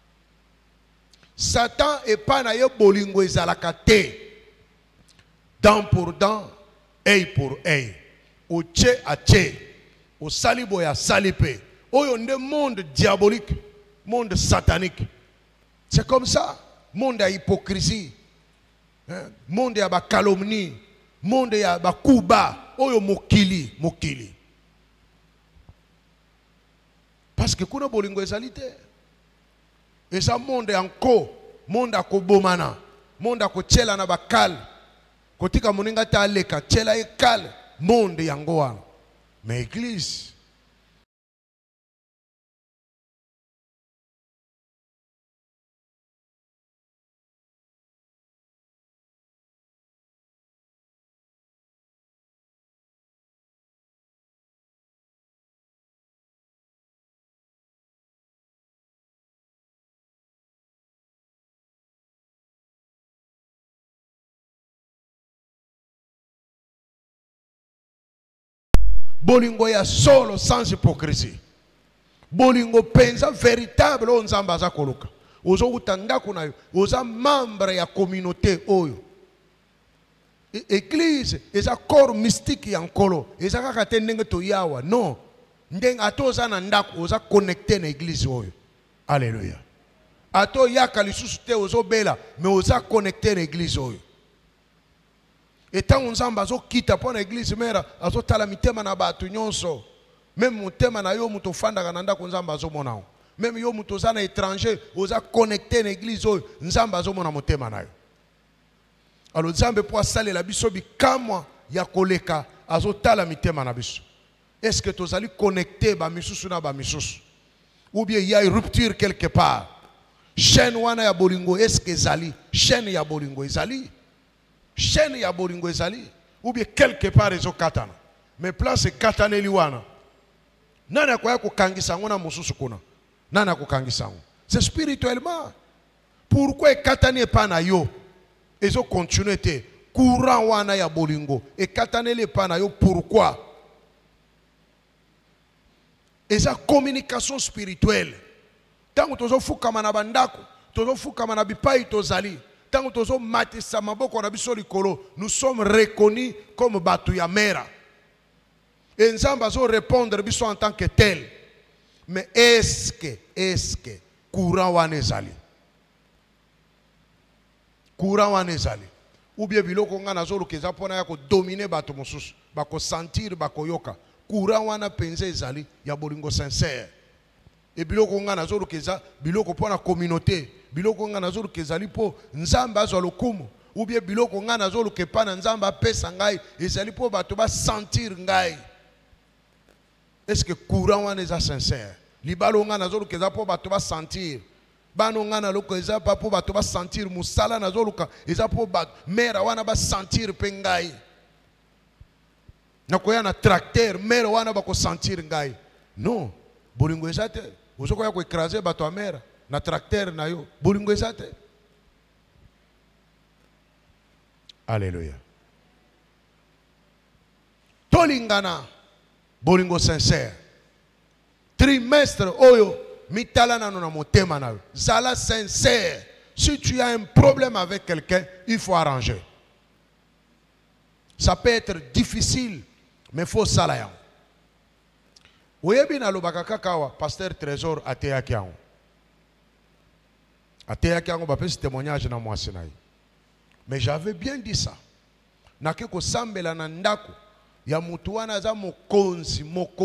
Satan est pas na ye bolingo ezalaka te. Dent pour dent, œil pour œil. O tche a tche. O salibo ya salipe. Oyo nde monde diabolique. Monde satanique. C'est comme ça. Monde à hypocrisie. Monde à ba calomnie. Monde à ba kuba. Oyo mokili. Parce que kuna bolingo ezalité. Et ça monde anko. Monde à kobomana. Monde à kochela na bakal. Kotika moninga ta leka. Chela e kal. Monde yangoa. Mais église. Bolingo ya solo sans hypocrisie. Bolingo pensa véritable on nzamba za koluka. Ozo utanda kuna yo. Oza membre ya communauté oyo. Église eza corps mystique ya nkolo. Eza kaka te ndenge to yawa. Non. Ndenge atoza na ndako oza connecté na église oyo. Alléluia. Ato yaka lisusu te ozo bela mais oza connecté na église oyo. Et tant on s'en baso quitte pour l'église mère azo tala mitema na batu nyonso même mutema na yo muto fanda kananda ko nzamba zo monao même yo muto zana étranger oza connecté na église oyo nzamba zo mona mutema na yo Alors Nzambe po asale la biso bikamwa ya koleka azotala mitema na biso. Est-ce que tozali connecté ba misusu na ba misusu? Ou bien il y a une rupture quelque part? Chaîne wana ya bolingo est-ce que ezali? Chaîne ya bolingo ezali? Chaîne ya bolingo ezali? Ou bien quelque part ezo katana? Mais place kataneli wana. Nani akoya kokangisa ngona mususu kuna? Nani akokangisa ngo? C'est spirituellement. Pourquoi katane pa na yo? Ezo continuer te courant wana ya bolingo et kataneli pa na yo pourquoi? Eza communication spirituelle. Tango tozo fukama na bandako, tozo fukama na bipai tozali. Tango tozo matisa maboko na biso likolo, nous sommes reconnus comme batu ya mera. Et Nzamba zo répondre biso en tant que tel. Mais est-ce que courant wana ezali? Courant wana ezali? Ou bien biloko nga nazolo keza pona ya ko dominer bato mosusu, bako sentir, bako yoka. Courant wana penze ezali ya bolingo sincère. Et biloko nga nazolo keza biloko pona communauté, biloko nga nazolo kezali po Nzamba azwa lokumu. Ou bien biloko nga nazolo kepa na Nzamba pesa ngai ezali po bato ba sentir ngai. Est-ce que courant wana eza sincère? Libalo nga nazolo keza po bato ba sentir. Bano nga na loko eza pa po bato ba sentir musala nazolo ka eza po bato mera wana ba sentir pe ngai. Nakoya na tracteur mera wana ba ko sentir ngai. Non, bolingo eza te. Ozoko ya ko écraser bato a mera na tracteur na yo. Bolingo eza te. Alléluia. Tolingana bolingo sincère. Trimestre oyo mitala na na motema na yo. Zala sincère. Si tu as un problème avec quelqu'un, il faut arranger. Ça peut être difficile, mais il faut sala yango. Oyebi na lobaka kakawa pasteur Trésor ateyaki yango. Ateyaki yango bapesi témoignage na mwasi na ye. Mais j'avais bien dit ça. Nake ko sambela na ndako ya mutu wana za mokonzi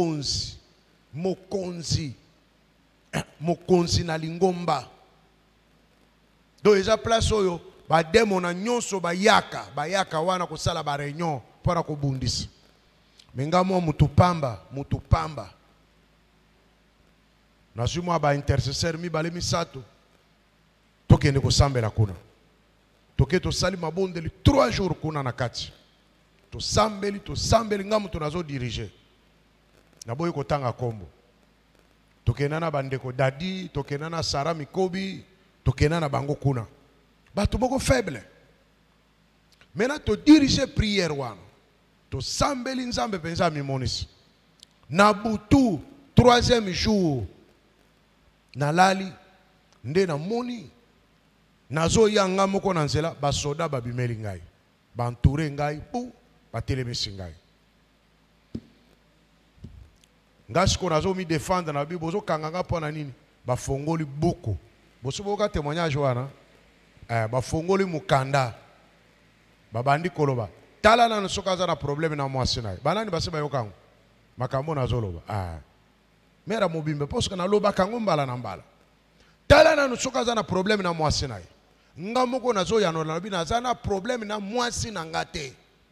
na lingomba. Do eza place oyo ba demo na nyonso bayaka wana ko sala ba réunion pona ko bundisa. Menga mo mutu pamba. Na sumwa ba intercesseur mi bale misato. Tokende ko sambela kuna. Toke to sali mabondeli 3 jours kuna na kati. To sambeli ngamu to nazo diriger. Na boy ko tanga kombo. Tokena na bandeko dadi, tokena na Sara Mikobi, tokena na bango kuna. Bato boko faible. Maintenant to diriger prière wana. To sambeli nzambe penza mi monisi. Na butu 3e jour. Na lali nde na moni. Nazo yanga moko na nzela ba soda ba bimeli ngai. Ba entouré ngai pou ba telemisi ngai. Ngasi ko nazo mi défendre na bi bozo kanganga pona nini? Ba fongoli boko. Boso boka témoignage wana. Ba fongoli mukanda. Ba bandi koloba. Tala na soka za na problème na mwasi naye. Banani base ba yokango. Makambo nazo loba. Mera mobimbe parce que na loba kango mbala na mbala. Tala na soka za na problème na mwasi naye. Nga moko nazo ya na bi na za na problème na mwasi na ngate.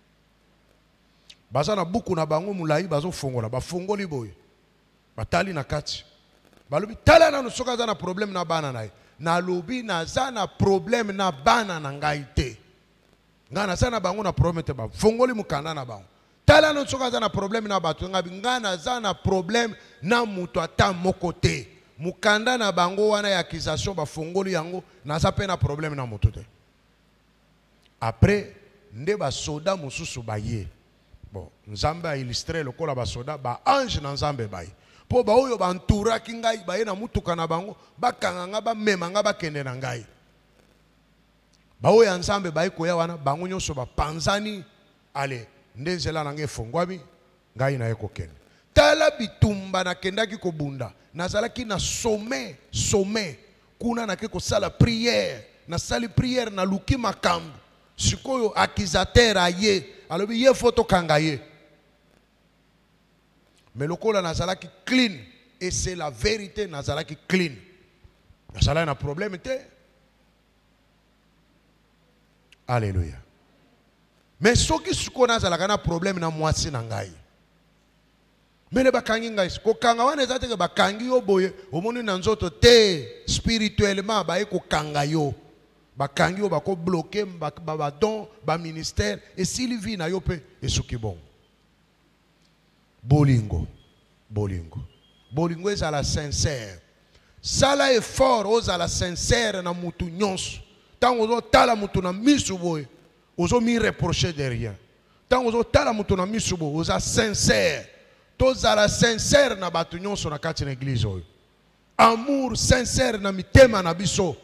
Baza na buku na bango mulai bazo fongola. Ba fongoli boy. Batali na kati. Balobi tala na soka za na problème na bana naye. Na lobi na za na problème na bana na ngai te. Ngana sana bango na problème te ba fongoli mukanda na bango. Tala na soka za na problème na batu ngabi ngana za na problème na mutu ata moko te. Mukanda na bango wana ya accusation ba fongoli yango na za pe na problème na mutu te. Après nde ba soda mususu ba ye. Bon, Nzambe a illustré le kola ba soda ba ange na Nzambe ba ye. Po ba oyo ba ntura ki ngai ba ye na mutuka na bango ba kanganga ba mema nga ba kende na ngai. Ba oyo ya Nzambe ba ye koya wana bango nyonso ba panzani ale nde nzela na nge fongwami ngai na ye kokende. Tala bitumba na kendaki kobunda nazalaki na sommet kuna na ke kosala prière na sali prière na luki makambu sikoyo accusateur aye alobi ye foto kanga ye. Mais lokola nazalaki clean et c'est la vérité nazalaki clean. Nazala na problème te. Alléluia. Mais ce qui se connaît, un problème na mwasi na ngai. Mais les bakangi ngai, ko kanga wana ezate ke bakangi yo boye, omoni na nzoto te spirituellement ba eko kanga yo. Bakangi yo bako bloquer ba don, ba ministère et s'il vit na yo pe esuki bon. Bolingo. Bolingo. Bolingo est à la sincère. Sala effort aux à la sincère na mutu nyonso. Tant ozo tala mutu na misu boye, ozo mi reprocher de rien. Tant ozo tala mutu na misu boye, ozo sincère. Tous à la sincère na batu nyonso na kati na église oyo. Amour sincère na mitema na biso.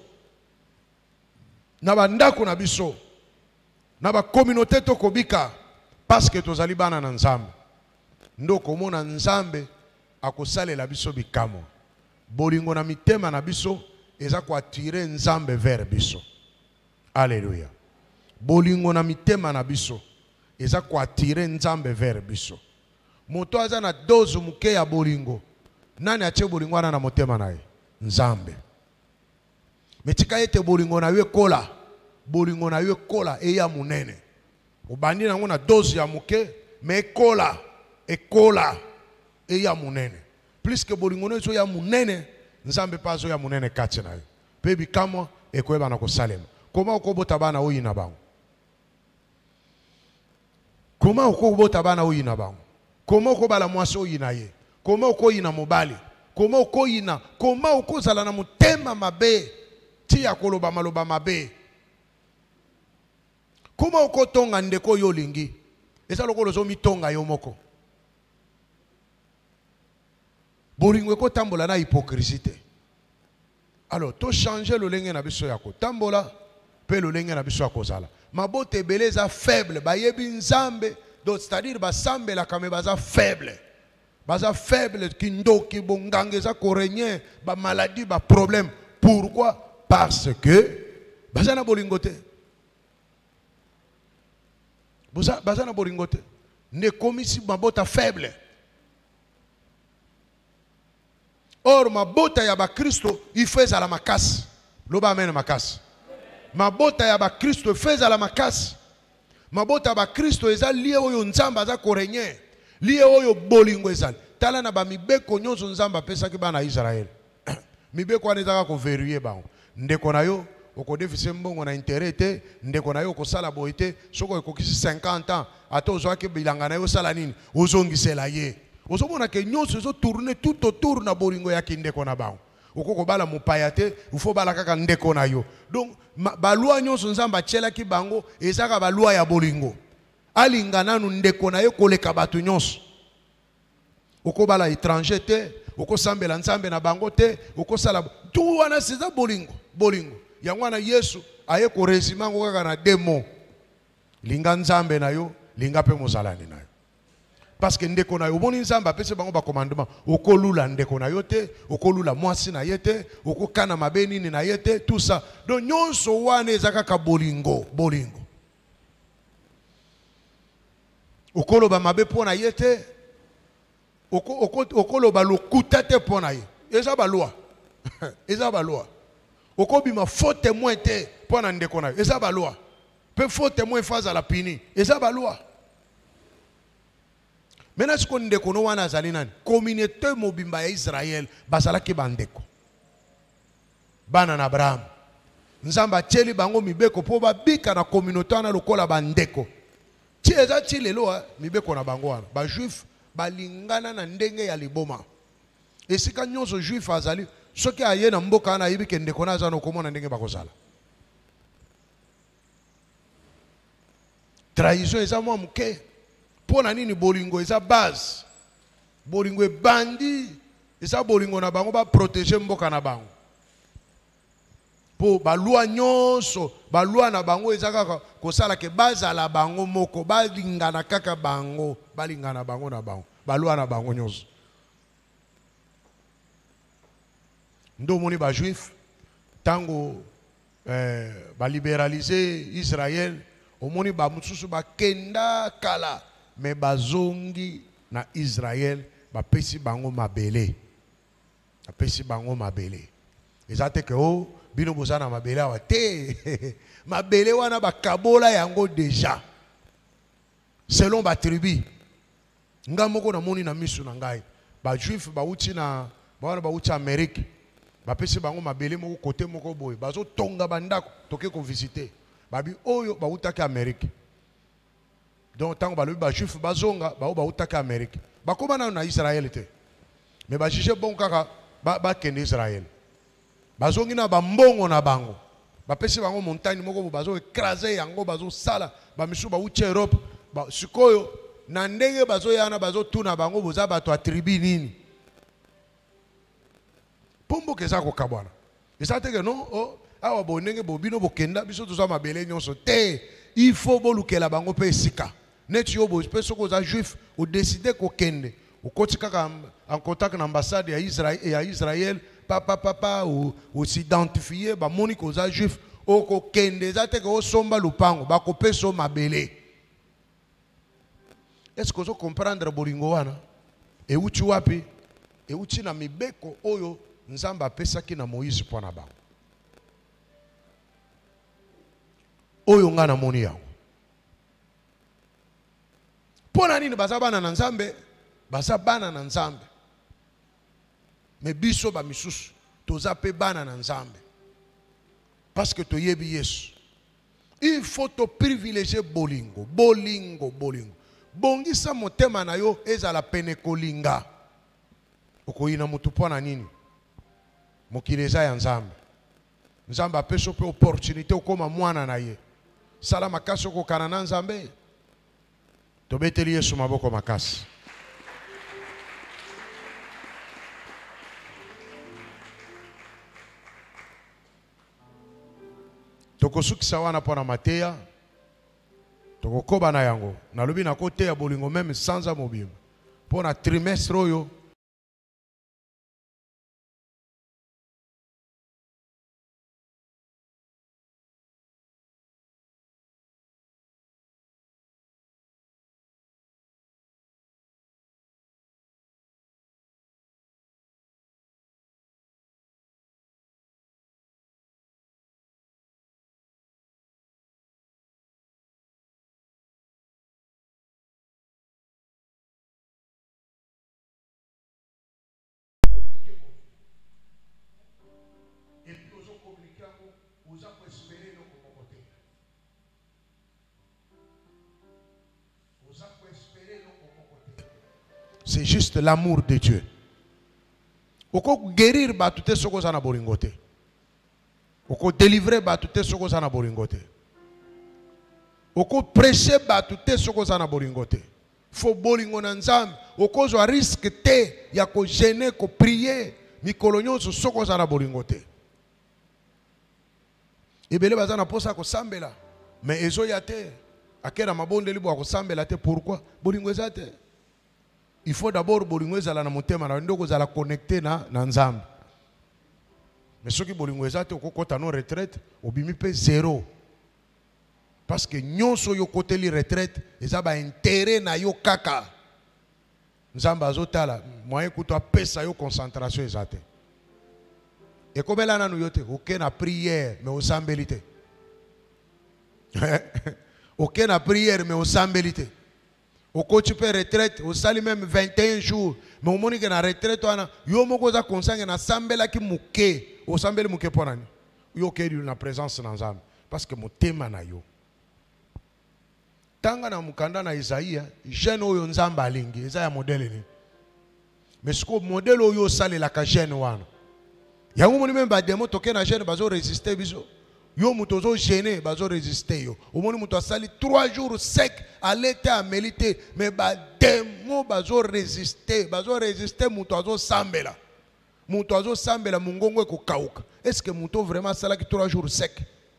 Na bandako na biso. Na ba communauté to kobika parce que tozali bana na Nzambe. Ndoko mona Nzambe akosalela biso bikamo. Bolingo na mitema na biso eza ko attirer Nzambe vers biso. Alléluia. Bolingo na mitema na biso eza ko attirer Nzambe vers biso. Moto aza na dozu muke ya bolingo. Nani ache bolingo wana na motema naye? Nzambe. Metika yete bolingo na we kola. Bolingo na we kola eya munene. Obandi nango na dozu ya muke me kola ekola eya munene. Plus que bolingo no zo ya munene, Nzambe pa zo ya munene kati na yo. Pe bikamo ekoyeba na kosalema. Koma okobota bana oyi na bango? Koma okobota bana oyi na bango? Koma okobala mwasi oyi na ye? Koma okoyi na mobali? Koma okoyi na? Koma okozala na mutema mabe? Tia koloba maloba mabe? Koma okotonga ndeko yo lingi? Eza lokolo zo mitonga yo moko. Bolingo ko tambola na hypocrisie. Alors, to changer le lenge na biso yako. Tambola pe le lenge na biso yako zala. Mabote beleza faible, ba yebi Nzambe, donc c'est-à-dire ba sambe la kame baza faible. Baza faible kindoki bongange za korenye, ba maladie, ba problème. Pourquoi? Parce que baza na bolingo te. Baza na bolingo te. Ne komisi mabota faible. Or, ma bota ya ba Kristo, il fait à la makasi. Loba amen makasi. Ma bota ya ba Kristo, il fait à la makasi. Ma bota ba Kristo, eza lié oyo Nzamba za korenye. Lié oyo bolingo ezali. Tala na ba mibeko nyonso Nzamba pesa ki bana Israël. Mibeko anezaka ko verrouiller bango. Ndeko na yo, oko defise mbongo na intérêt te, ndeko na yo ko sala boite, soko ekokisi 50 ans, ata ozwaki bilanga na yo sala nini, ozongisela ye. Ozomona ke nyonso zo tourner tout autour na bolingo ya kindeko na bango. Okoko bala mupaya te, ufo bala kaka ndeko na yo. Donc balua nyonso Nzamba tshela ki bango ezaka balua ya bolingo. Alingana nu ndeko na yo koleka batu nyonso. Oko bala étranger te, oko sambela Nzambe na bango te, oko sala tout wana seza bolingo, bolingo. Yango wana Yesu aye ko resimango kaka na demo. Linga Nzambe na yo, linga pe mozalani na yo. Parce que ndeko na yo boni Nzamba pese bango ba commandement okolula ndeko na yo te, okolula mwasi na yete, okokana mabeni ni na yete, tout ça. Donc nyonso wana ezaka ka bolingo, bolingo. Okoloba mabe pona yete, okoloba lokuta te pona ye. Eza ba loi. Eza ba loi. Okobima faux témoin te pona ndeko na yo. Eza ba loi. Pe faux témoin faza la pini. Eza ba loi. Maintenant, ce qu'on ndeko no wana azali nani? Communauté mobimba ya Israël bazalaki bandeko. Bana na Abraham. Nzamba tsheli bango mibeko po babika na communauté wana lokola bandeko. Ti eza ti lelo mibeko na bango wana. Ba juif balingana na ndenge ya liboma. Esika nyonso juif azali soki aye na mboka na yibi ke ndeko na azana komona ndenge bakozala. Trahison eza mwa muke. Pona nini bolingo eza base. Bolingo bandi eza bolingo na bango ba protéger mboka na bango. Po balua nyonso, balua na bango eza kaka kosala ke bazala bango moko, balingana kaka bango, balingana bango na bango. Balua na bango nyonso. Ndo moni ba juif tango ba libéraliser Israël, omoni ba mususu ba kenda kala. Mais bazongi na Israël ba pesi bango mabele. Ba pesi bango mabele. Ezate ke o bino bozana mabele wa te. Mabele wana ba kabola yango déjà. selon ba tribu. Nga moko na moni na misu na ngai. Ba juif ba uti na ba uti Amérique. Ba pesi bango mabele moko côté moko boy. Bazo tonga bandako toke ko visiter. Babi oyo ba utaki Amérique. Donc tant ba ba juif bazonga ba utaki Amérique. Ba koma na Israël te. Mais ba juge bon kaka ba kende Israël. Bazongi na ba mbongo na bango. Ba pesi bango montagne moko bazo écraser yango bazo sala ba misu ba uti Europe. Ba sikoyo na ndenge bazo yana bazo tuna bango boza bato a tribu nini. Pombo keza ko kabwana. Esa teke non oh awa bo ndenge bo bino bo kenda biso toza mabele nyonso te. Il faut bolukela bango pe sika. Net yo bo pe soko za juif o décider ko kende. O kotika en contact na ambassade ya Israël papa ou s'identifier ba moni ko za juif o ko kende za teke o somba lupango ba ko pe so mabele. Est-ce que vous comprendre bolingo wana? E uchi wapi? E uchi na mibeko oyo Nzamba apesaki na Moïse pona bango. Oyo nga na moni yango. Pona nini baza bana na Nzambe? Baza bana na Nzambe. Me biso ba misusu toza pe bana na Nzambe. Parce que toyebi Yesu. Il faut te privilégier bolingo. Bongisa motema na yo ezala pene kolinga. Okoyina mutu pona nini? Mokili eza ya Nzambe. Nzambe apeso pe opportunité okoma mwana na ye. Sala makasi okokana na Nzambe. Tobeteli Yesu maboko makasi. Tokosukisa wana pona Mateya. Tokokoba na yango. Nalobi na kote ya bolingo même sans amobima. Pona trimestre oyo. C'est juste l'amour de Dieu. Oko guérir batute soko sana bolingote. Oko délivrer batute soko sana bolingote. Oko prêcher batute soko sana bolingote. Faut bolingo na Nzambe. Oko zo risque te ya ko gêner ko prier mikolo nyonso soko sana bolingote. Ebele bazana posa ko sambela. Mais ezo ya te. Akera mabonde libo ko sambela te pourquoi? Bolingo ezate. Il faut d'abord bolingo ezala na motema na ndoko zala connecté na Nzambe. Mais ceux qui bolingo ezate okokota no retraite obimi pe zéro. Parce que nyonso yo côté li retraite ezaba intérêt na yo kaka. Nzambe azotala moyen kuto apesa yo concentration ezate. Et comme là na yote OK na prière mais au sambelité. OK na prière mais au sambelité. Au coach peut retraite, au sali même 21 jours. Mais au moment où na retraite, yo moko za consacrer na sambela ki muke, au sambeli muke ponani. Yo ke na présence na Nzambe parce que motema na yo. Tanga na mukanda na Isaïa, jeune oyo Nzambe alingi, eza ya modèle ni. Mais ce que modèle oyo sali la ka jeune wana. Yango moni même ba demo toke na jeune bazo résister biso. Yo mutozo gêné bazo résister yo. Au moment muto sali 3 jours sec à l'été à mélité mais ba demo bazo résister muto azo sambela. Muto azo sambela mungongo ko kauka. Est-ce que muto vraiment sala ki 3 jours sec?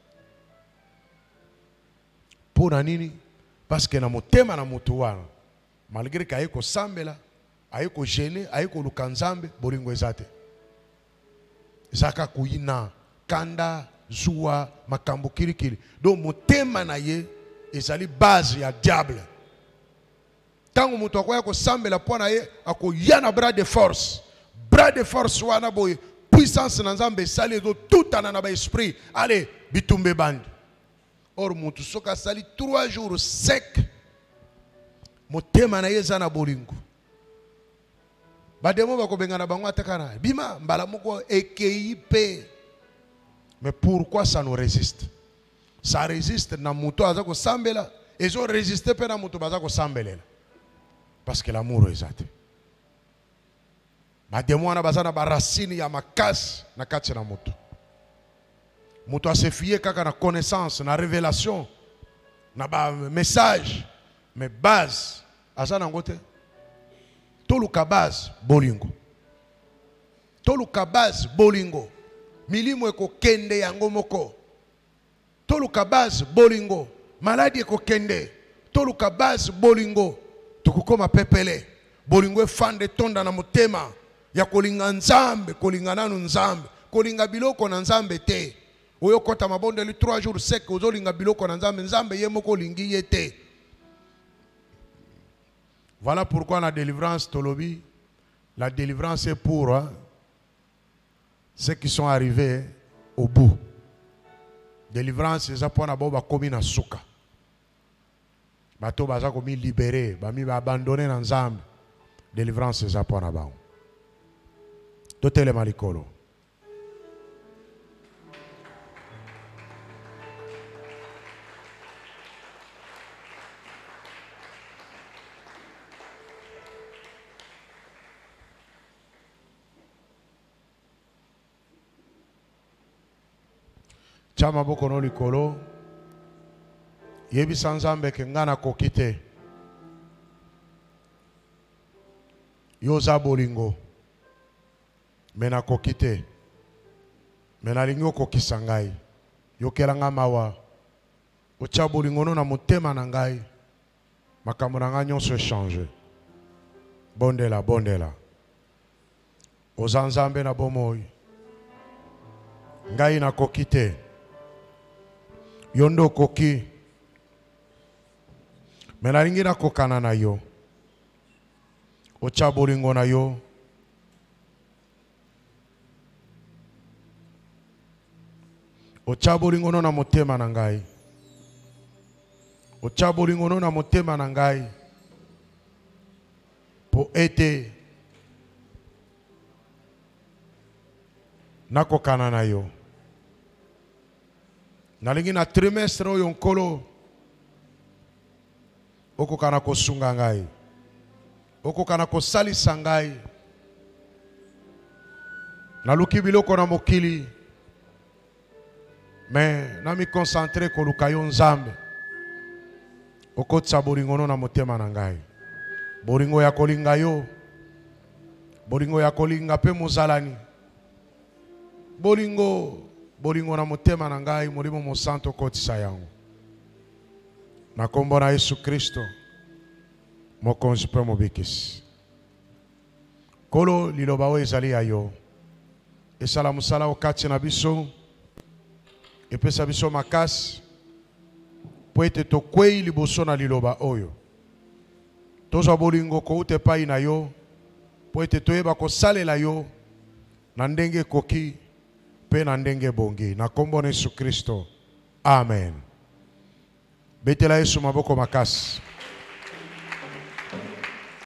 Pour nini? Parce que na motema na muto wana malgré ka yeko sambela, ayeko gêné, ayeko lukanzambe bolingo ezate. Zaka kuina kanda Zoua makambo kirikiri. Donc motema na ye ezali base ya diable. Tango muto akoya ko sambela pona ye ako yana bras de force. Bras de force wana boye puissance na Nzambe sali do tout ana na ba esprit. Allez bitumbe bandi. Or muto soka sali 3 jours sec. motema na yeza na bolingo. Bademo bako bengana bango atakana. Bima mbala moko ekeipe. Mais pourquoi ça nous résiste? Ça résiste na muto azako sambela. Ils ont résisté pe na muto bazako sambelela. Parce que l'amour est zate. Bademo wana bazana barasini ya makasi na kati na muto. Muto a se fier kaka na connaissance, na révélation, na ba message, mais base azana ngote. Toluka base bolingo. Toluka base bolingo. Milimo eko kende yango moko. Toluka base bolingo. Maladi eko kende. Toluka base bolingo. Tukukoma pepele. Bolingo efande tonda na motema. Ya kolinga nzambe, kolinga nanu nzambe. Kolinga biloko na nzambe te. Oyo kota mabonde li 3 jours sec. Ozolinga biloko na nzambe. Nzambe ye moko lingi ye te. Voilà pourquoi la délivrance, Tolobi, la délivrance est pour ceux qui sont arrivés au bout. Délivrance, c'est ça pour na boba komi na suka. Bato baza komi libéré, bami ba abandonné na nzambe. Délivrance, c'est ça pour na bao. Totele malikolo. Chama boko no likolo yebi sanzambe ke ngana kokite yoza bolingo mena kokite mena lingo kokisa ngai yokela nga mawa ocha bolingo no na motema na ngai makambo na nga nyonso changer bondela bondela ozanzambe na bomoi ngai na kokite yondo koki menalingi na kokana na yo ocha bolingo na yo ocha bolingo no na motema na ngai ocha bolingo no na motema na ngai po ete na kokana na yo nalingi na trimestre oyo nkolo okokana kosunga ngai okokana kosalisa ngai naluki biloko na mokili mais na mi concentre koluka yo nzambe okotisa bolingo no na motema na ngai bolingo ya kolinga yo bolingo ya kolinga pe mozalani bolingo na motema na ngai molimo mosanto kotisa yango na kombo na Yesu Kristo mokonzi pe mobikisi kolo liloba oyo ezali ya yo esala mosala okati na biso epesa biso makasi po ete tokwei liboso na liloba oyo tozwa bolingo kouta epai na yo po ete toyeba kosalela yo na ndenge ekoki pe na ndenge bongi na kombo na Yesu Kristo amen. Betela Yesu maboko makasi.